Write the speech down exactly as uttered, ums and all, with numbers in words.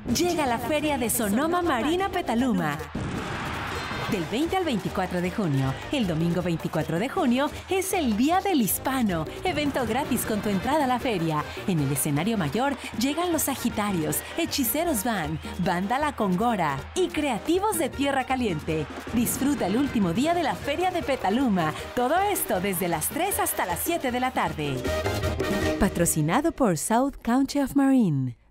Llega la Feria de Sonoma Marina Petaluma. Del veinte al veinticuatro de junio, el domingo veinticuatro de junio, es el Día del Hispano, evento gratis con tu entrada a la feria. En el escenario mayor llegan los Sagitarios, Hechiceros Van, Banda La Congora y Creativos de Tierra Caliente. Disfruta el último día de la Feria de Petaluma. Todo esto desde las tres hasta las siete de la tarde. Patrocinado por South County of Marin.